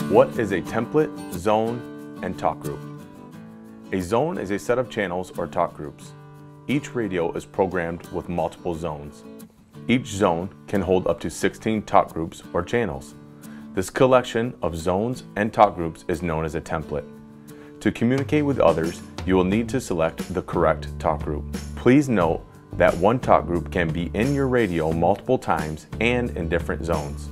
What is a template, zone, and talk group? A zone is a set of channels or talk groups. Each radio is programmed with multiple zones. Each zone can hold up to 16 talk groups or channels. This collection of zones and talk groups is known as a template. To communicate with others, you will need to select the correct talk group. Please note that one talk group can be in your radio multiple times and in different zones.